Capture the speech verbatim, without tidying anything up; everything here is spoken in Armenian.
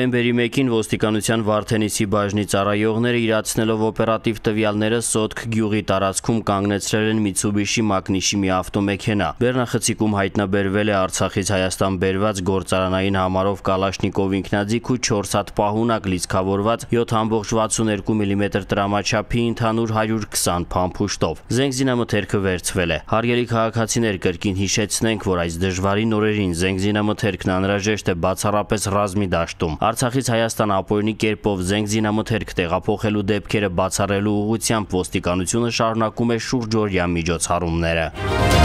Նոյեմբերի մեկին ոստիկանության Վարդենիսի բաժնի ծառայողները իրացնելով օպերատիվ տվյալները Սոտք գյուղի տարածքում կանգնեցրել են Mitsubishi Magnishi մի ավտոմեքենա։ Բեռնախցիկում հայտնաբերվել է Արցախից Հայաստան բերված գործարանային համարով Կալաշնիկով ինքնաձիգ ու չորս հատ պահունակ լիցքավորված յոթ կόμma վաթսունութ միլիմետր տրամաչափի ընդհանուր հարյուր քսան փամփուշտով։ Զենգզինամթերքը վերցվել է։ Հարգելի քաղաքացիներ, կրկին հիշեցնենք, որ այս դժվարին օրերին զենգզինամթերքն անհրաժեշտ է բացառապես ռազմի դաշտում։ Արցախից Հայաստան ապօրինի կերպով զենգզինամթերք տեղափոխելու դեպքերը բացառելու ուղղությամբ ոստիկանությունը շարունակում է շուրջօրյա միջոցառումները։